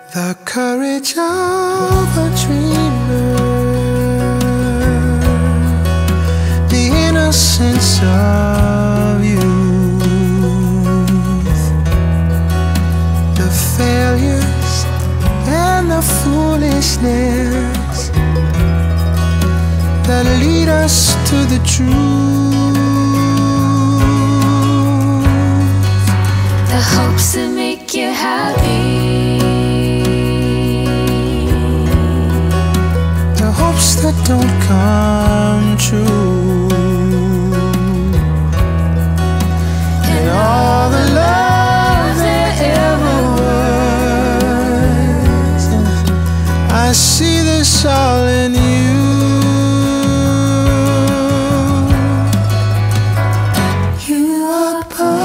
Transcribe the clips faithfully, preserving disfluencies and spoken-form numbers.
The courage of a dreamer, the innocence of youth, the failures and the foolishness that lead us to the truth, the hopes that make you happy, that don't come true, and all the love there ever was. I see this all in you. You are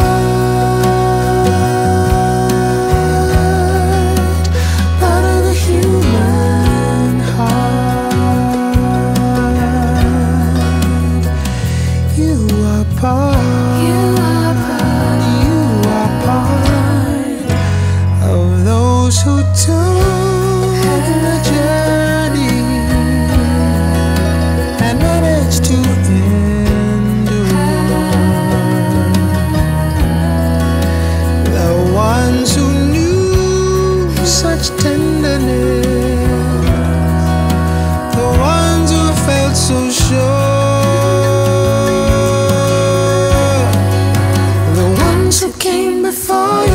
part, part of the human heart. You are part, you are part, you are part of those who took the journey and managed to endure, the ones who knew such tenderness, the ones who felt so sure, who came before you.